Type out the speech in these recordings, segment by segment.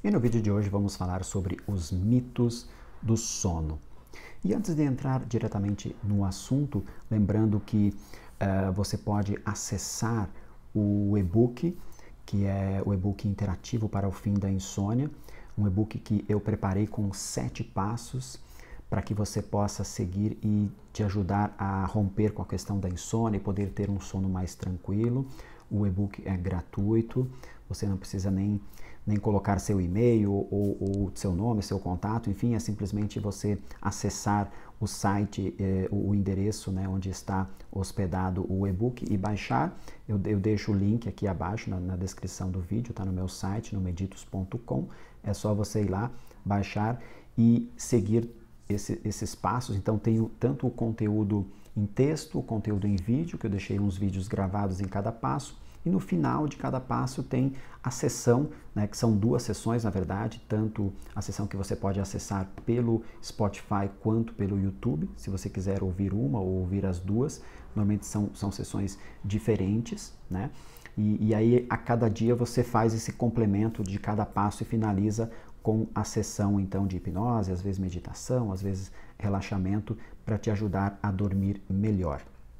E no vídeo de hoje vamos falar sobre os mitos do sono. E antes de entrar diretamente no assunto, lembrando que você pode acessar o e-book, que é o e-book interativo para o fim da insônia, um e-book que eu preparei com 7 passos para que você possa seguir e te ajudar a romper com a questão da insônia e poder ter um sono mais tranquilo. O e-book é gratuito, você não precisa nem colocar seu e-mail ou seu nome, seu contato, enfim, é simplesmente você acessar o site, o endereço, né, onde está hospedado o e-book e baixar. Eu deixo o link aqui abaixo na descrição do vídeo, está no meu site, no meditos.com. É só você ir lá, baixar e seguir esses passos. Então tenho tanto o conteúdo em texto, o conteúdo em vídeo, que eu deixei uns vídeos gravados em cada passo, e no final de cada passo tem a sessão, né, que são 2 sessões na verdade, tanto a sessão que você pode acessar pelo Spotify quanto pelo YouTube, se você quiser ouvir uma ou ouvir as 2, normalmente são sessões diferentes, né? E aí a cada dia você faz esse complemento de cada passo e finaliza com a sessão então de hipnose, às vezes meditação, às vezes relaxamento, para te ajudar a dormir melhor.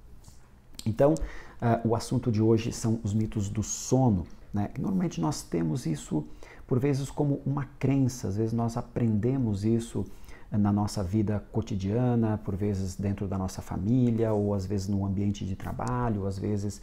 Então, o assunto de hoje são os mitos do sono, né? Normalmente nós temos isso por vezes como uma crença, às vezes nós aprendemos isso na nossa vida cotidiana, por vezes dentro da nossa família, ou às vezes no ambiente de trabalho, ou às vezes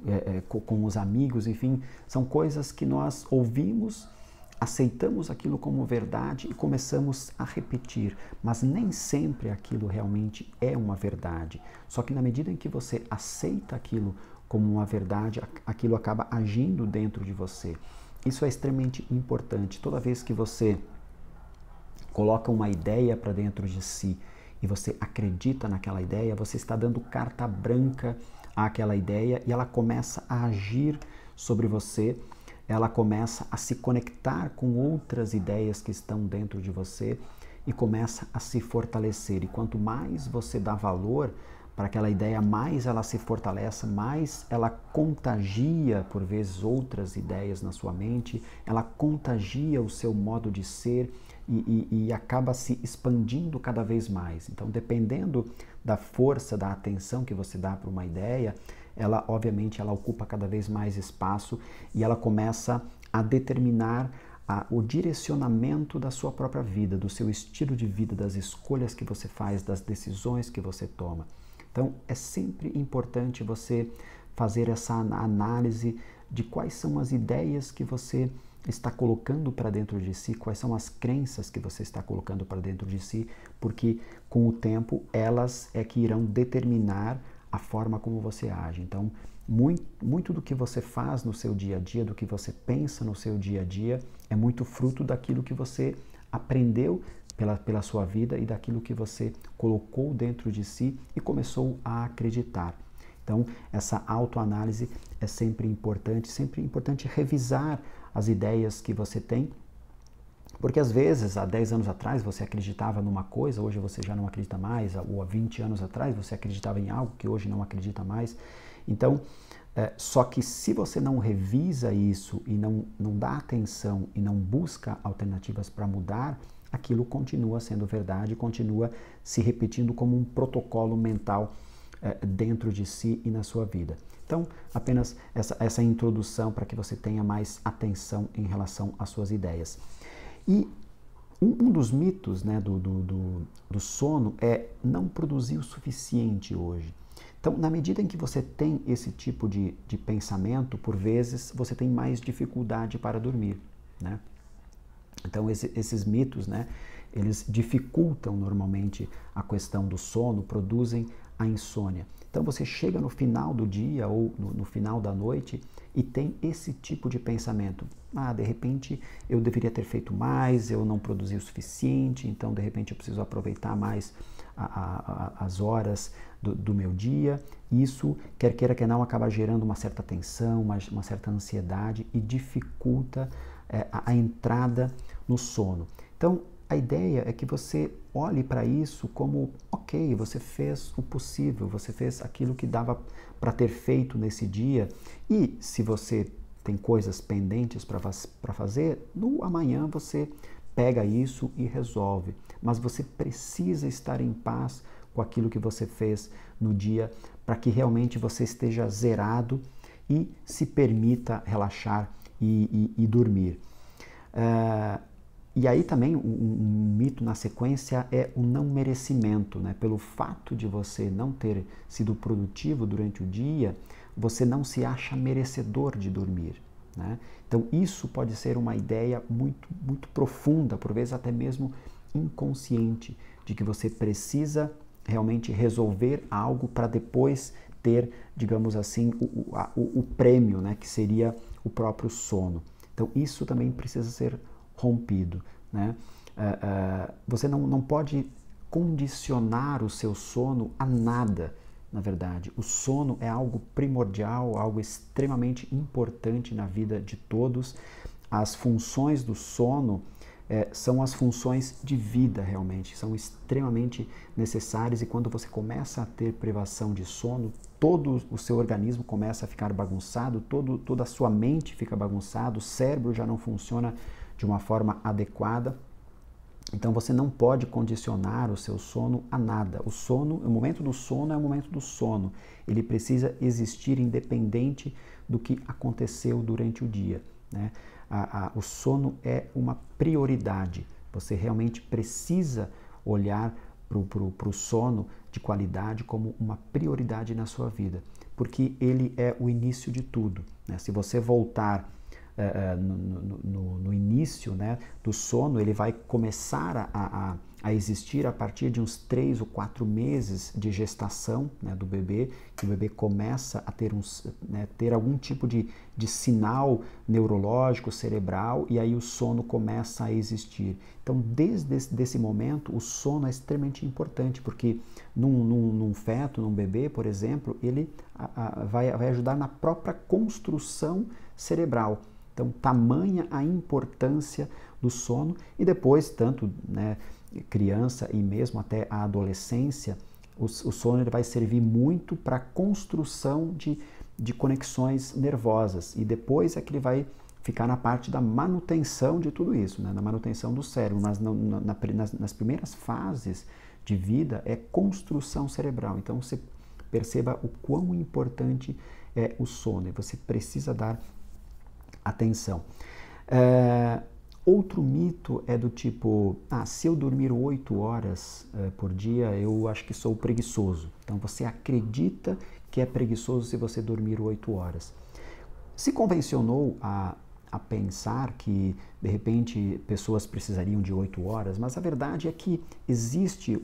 com os amigos, enfim, são coisas que nós ouvimos, aceitamos aquilo como verdade e começamos a repetir, mas nem sempre aquilo realmente é uma verdade. Só que na medida em que você aceita aquilo como uma verdade, aquilo acaba agindo dentro de você. Isso é extremamente importante. Toda vez que você coloca uma ideia para dentro de si e você acredita naquela ideia, você está dando carta branca àquela ideia e ela começa a agir sobre você, ela começa a se conectar com outras ideias que estão dentro de você e começa a se fortalecer. E quanto mais você dá valor para aquela ideia, mais ela se fortalece, mais ela contagia, por vezes, outras ideias na sua mente, ela contagia o seu modo de ser e acaba se expandindo cada vez mais. Então, dependendo da força, da atenção que você dá para uma ideia, ela, obviamente, ela ocupa cada vez mais espaço e ela começa a determinar o direcionamento da sua própria vida, do seu estilo de vida, das escolhas que você faz, das decisões que você toma. Então, é sempre importante você fazer essa análise de quais são as ideias que você está colocando para dentro de si, quais são as crenças que você está colocando para dentro de si, porque com o tempo elas é que irão determinar a forma como você age. Então, muito do que você faz no seu dia a dia, do que você pensa no seu dia a dia, é muito fruto daquilo que você aprendeu pela sua vida e daquilo que você colocou dentro de si e começou a acreditar. Então, essa autoanálise é sempre importante revisar as ideias que você tem, porque às vezes, há 10 anos atrás, você acreditava numa coisa, hoje você já não acredita mais, ou há 20 anos atrás você acreditava em algo que hoje não acredita mais. Então, só que se você não revisa isso e não dá atenção e não busca alternativas para mudar, aquilo continua sendo verdade, continua se repetindo como um protocolo mental dentro de si e na sua vida. Então, apenas essa introdução para que você tenha mais atenção em relação às suas ideias. E um dos mitos, né, do sono é não produzir o suficiente hoje. Então, na medida em que você tem esse tipo de pensamento, por vezes você tem mais dificuldade para dormir, né? Então, esses mitos, né, eles dificultam normalmente a questão do sono, produzem a insônia. Então, você chega no final do dia ou no final da noite e tem esse tipo de pensamento. De repente eu deveria ter feito mais, eu não produzi o suficiente, então de repente eu preciso aproveitar mais as horas do meu dia. Isso, quer queira que não, acaba gerando uma certa tensão, uma certa ansiedade e dificulta a entrada no sono. Então, a ideia é que você olhe para isso como, ok, você fez o possível, você fez aquilo que dava para ter feito nesse dia, e se você tem coisas pendentes para fazer, no amanhã você pega isso e resolve. Mas você precisa estar em paz com aquilo que você fez no dia para que realmente você esteja zerado e se permita relaxar e dormir. E aí também um mito na sequência é o não merecimento, né? Pelo fato de você não ter sido produtivo durante o dia, você não se acha merecedor de dormir, né? Então isso pode ser uma ideia muito, muito profunda, por vezes até mesmo inconsciente, de que você precisa realmente resolver algo para depois ter, digamos assim, o prêmio, né? Que seria o próprio sono. Então isso também precisa ser rompido, né? Você não pode condicionar o seu sono a nada, na verdade. O sono é algo primordial, algo extremamente importante na vida de todos. As funções do sono são as funções de vida, realmente, são extremamente necessárias, e quando você começa a ter privação de sono, todo o seu organismo começa a ficar bagunçado, toda a sua mente fica bagunçada, o cérebro já não funciona de uma forma adequada. Então você não pode condicionar o seu sono a nada. O sono, o momento do sono é o momento do sono. Ele precisa existir independente do que aconteceu durante o dia, né? O sono é uma prioridade. Você realmente precisa olhar para o sono de qualidade como uma prioridade na sua vida, porque ele é o início de tudo, né? Se você voltar no início, né, do sono, ele vai começar a existir a partir de uns 3 ou 4 meses de gestação, né, do bebê, que o bebê começa a ter, ter algum tipo de sinal neurológico, cerebral, e aí o sono começa a existir. Então, desde esse momento, o sono é extremamente importante, porque num feto, num bebê, por exemplo, ele vai ajudar na própria construção cerebral. Então, tamanha a importância do sono, e depois, tanto, né, criança e mesmo até a adolescência, o sono ele vai servir muito para a construção de conexões nervosas, e depois é que ele vai ficar na parte da manutenção de tudo isso, né, na manutenção do cérebro, mas nas primeiras fases de vida é construção cerebral. Então, você perceba o quão importante é o sono, e você precisa dar atenção. Outro mito é do tipo, se eu dormir 8 horas por dia, eu acho que sou preguiçoso. Então você acredita que é preguiçoso se você dormir 8 horas. Se convencionou a pensar que, de repente, pessoas precisariam de 8 horas, mas a verdade é que existe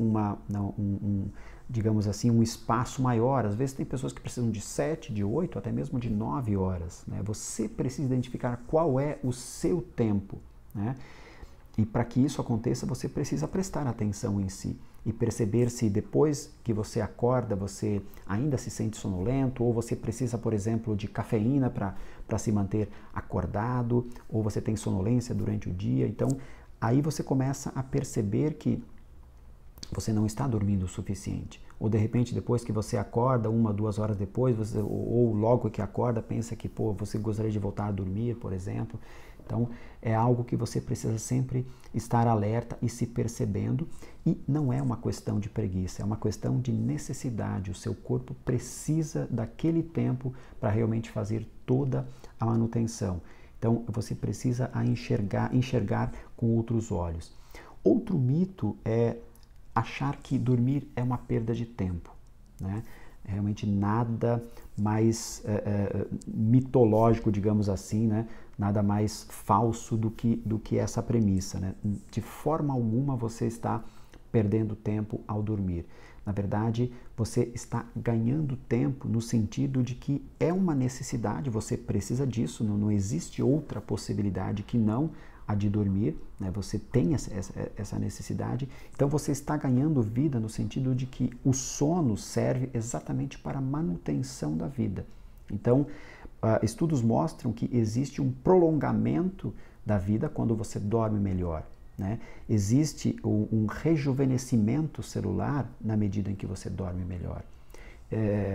digamos assim, um espaço maior. Às vezes tem pessoas que precisam de 7, de 8, até mesmo de 9 horas, né? Você precisa identificar qual é o seu tempo, né? E para que isso aconteça, você precisa prestar atenção em si e perceber se depois que você acorda, você ainda se sente sonolento, ou você precisa, por exemplo, de cafeína para se manter acordado, ou você tem sonolência durante o dia. Então, aí você começa a perceber que você não está dormindo o suficiente. Ou de repente, depois que você acorda, 1, 2 horas depois, ou logo que acorda, pensa que você gostaria de voltar a dormir, por exemplo. Então, é algo que você precisa sempre estar alerta e se percebendo. E não é uma questão de preguiça, é uma questão de necessidade. O seu corpo precisa daquele tempo para realmente fazer toda a manutenção. Então, você precisa enxergar com outros olhos. Outro mito é achar que dormir é uma perda de tempo, né? Realmente nada mais mitológico, digamos assim, né? Nada mais falso do que essa premissa, né? De forma alguma você está perdendo tempo ao dormir. Na verdade, você está ganhando tempo no sentido de que é uma necessidade, você precisa disso, não existe outra possibilidade que não a de dormir, né? Você tem essa necessidade, então você está ganhando vida no sentido de que o sono serve exatamente para a manutenção da vida. Então, estudos mostram que existe um prolongamento da vida quando você dorme melhor, né? Existe um rejuvenescimento celular na medida em que você dorme melhor.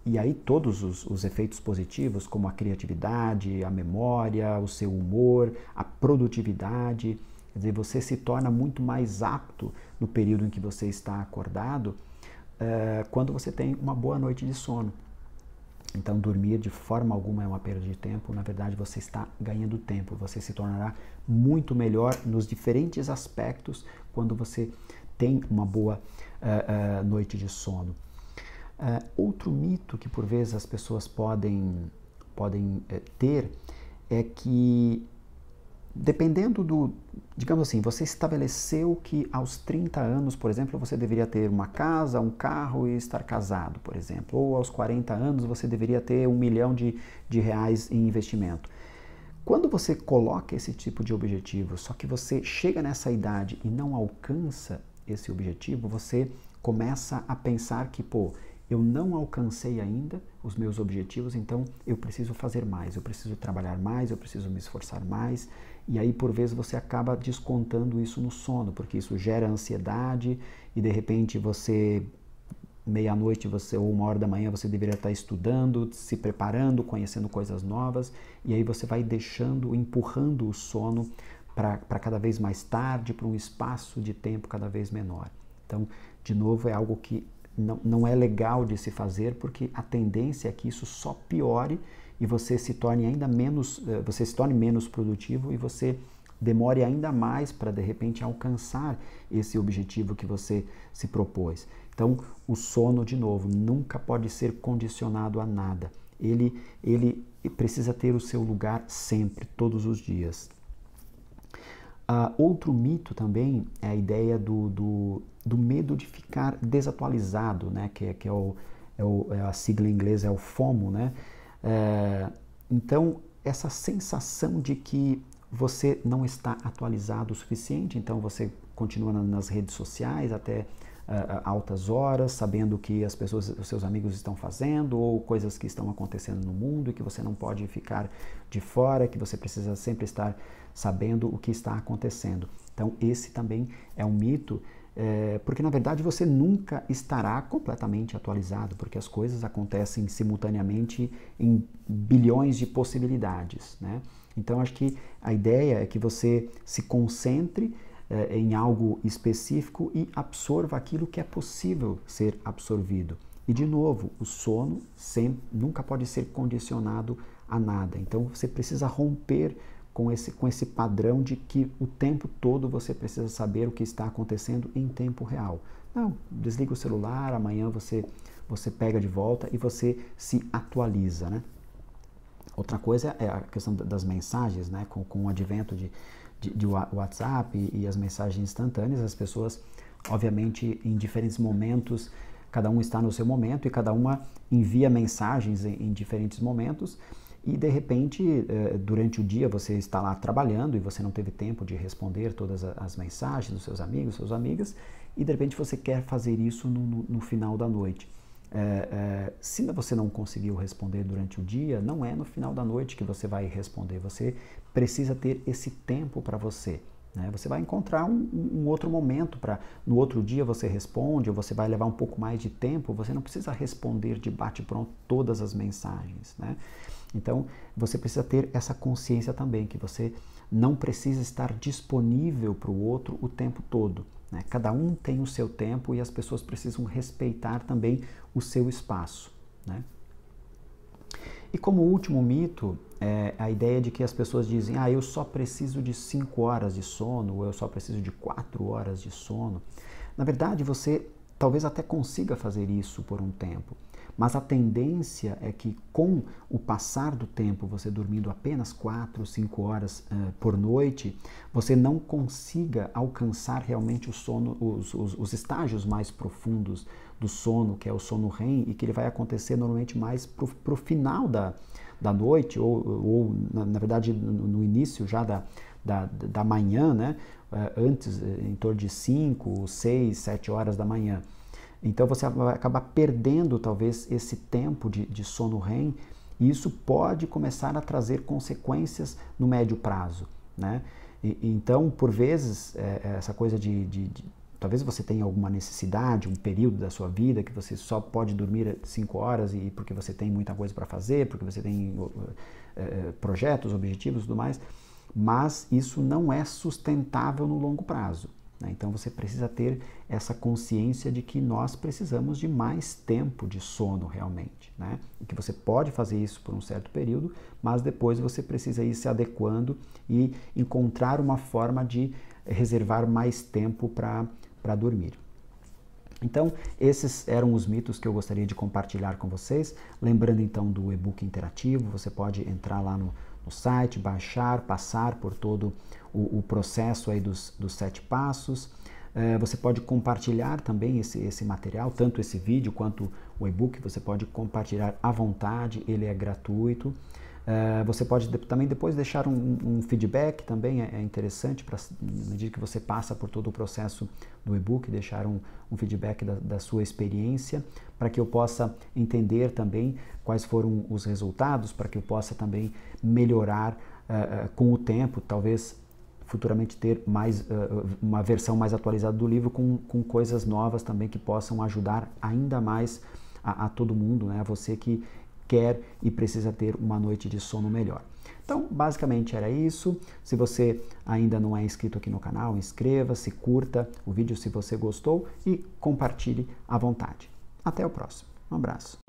E aí todos os efeitos positivos, como a criatividade, a memória, o seu humor, a produtividade, quer dizer, você se torna muito mais apto no período em que você está acordado, quando você tem uma boa noite de sono. Então, dormir de forma alguma é uma perda de tempo. Na verdade, você está ganhando tempo. Você se tornará muito melhor nos diferentes aspectos quando você tem uma boa noite de sono. Outro mito que, por vezes, as pessoas podem ter é que, dependendo digamos assim, você estabeleceu que aos 30 anos, por exemplo, você deveria ter uma casa, um carro e estar casado, por exemplo. Ou aos 40 anos você deveria ter 1 milhão de reais em investimento. Quando você coloca esse tipo de objetivo, só que você chega nessa idade e não alcança esse objetivo, você começa a pensar que, eu não alcancei ainda os meus objetivos, então eu preciso fazer mais, eu preciso trabalhar mais, eu preciso me esforçar mais. E aí, por vezes, você acaba descontando isso no sono, porque isso gera ansiedade e, de repente, meia-noite ou 1 hora da manhã, você deveria estar estudando, se preparando, conhecendo coisas novas, e aí você vai empurrando o sono para cada vez mais tarde, para um espaço de tempo cada vez menor. Então, de novo, é algo que não é legal de se fazer, porque a tendência é que isso só piore e você se torne menos produtivo e você demore ainda mais para, de repente, alcançar esse objetivo que você se propôs. Então, o sono, de novo, nunca pode ser condicionado a nada. Ele precisa ter o seu lugar sempre, todos os dias. Outro mito também é a ideia do medo de ficar desatualizado, né? que a sigla em inglês é o FOMO, né? Então, essa sensação de que você não está atualizado o suficiente, então você continua nas redes sociais até altas horas, sabendo o que as pessoas, os seus amigos estão fazendo ou coisas que estão acontecendo no mundo e que você não pode ficar de fora, que você precisa sempre estar sabendo o que está acontecendo. Então, esse também é um mito, porque na verdade você nunca estará completamente atualizado, porque as coisas acontecem simultaneamente em bilhões de possibilidades, né? Então, acho que a ideia é que você se concentre em algo específico e absorva aquilo que é possível ser absorvido. E, de novo, o sono nunca pode ser condicionado a nada. Então, você precisa romper com esse padrão de que o tempo todo você precisa saber o que está acontecendo em tempo real. Não, desliga o celular, amanhã você pega de volta e você se atualiza, né? Outra coisa é a questão das mensagens, né? Com o advento de WhatsApp e as mensagens instantâneas, as pessoas, obviamente, em diferentes momentos, cada um está no seu momento e cada uma envia mensagens em diferentes momentos e, de repente, durante o dia você está lá trabalhando e você não teve tempo de responder todas as mensagens dos seus amigos, suas amigas, e, de repente, você quer fazer isso no final da noite. Se você não conseguiu responder durante o dia, não é no final da noite que você vai responder. Você precisa ter esse tempo para você, né? Você vai encontrar um outro momento no outro dia você responde, ou você vai levar um pouco mais de tempo. Você não precisa responder de bate-pronto todas as mensagens, né? Então, você precisa ter essa consciência também, que você não precisa estar disponível para o outro o tempo todo, né? Cada um tem o seu tempo e as pessoas precisam respeitar também o seu espaço, né? E como último mito, é a ideia de que as pessoas dizem: eu só preciso de 5 horas de sono, ou eu só preciso de 4 horas de sono. Na verdade, você talvez até consiga fazer isso por um tempo, mas a tendência é que, com o passar do tempo, você dormindo apenas 4, 5 horas por noite, você não consiga alcançar realmente o sono, os estágios mais profundos do sono, que é o sono REM, e que ele vai acontecer normalmente mais para o final da noite, ou na verdade no início já da manhã, né? Antes, em torno de 5, 6, 7 horas da manhã. Então você vai acabar perdendo talvez esse tempo de sono REM, e isso pode começar a trazer consequências no médio prazo, né? Então, por vezes, essa coisa de talvez você tenha alguma necessidade, um período da sua vida que você só pode dormir 5 horas e porque você tem muita coisa para fazer, porque você tem projetos, objetivos e tudo mais, mas isso não é sustentável no longo prazo. Então você precisa ter essa consciência de que nós precisamos de mais tempo de sono realmente, né? E que você pode fazer isso por um certo período, mas depois você precisa ir se adequando e encontrar uma forma de reservar mais tempo para dormir. Então, esses eram os mitos que eu gostaria de compartilhar com vocês. Lembrando então do e-book interativo, você pode entrar lá no site, baixar, passar por todo o processo aí dos 7 passos. Você pode compartilhar também esse material, tanto esse vídeo quanto o e-book, você pode compartilhar à vontade, ele é gratuito. Você pode também depois deixar um feedback, também é interessante, na medida que você passa por todo o processo do e-book, deixar um feedback da sua experiência, para que eu possa entender também quais foram os resultados, para que eu possa também melhorar com o tempo, talvez futuramente ter uma versão mais atualizada do livro com coisas novas também que possam ajudar ainda mais a todo mundo, né? A você que quer e precisa ter uma noite de sono melhor. Então, basicamente era isso. Se você ainda não é inscrito aqui no canal, inscreva-se, curta o vídeo se você gostou e compartilhe à vontade. Até o próximo. Um abraço.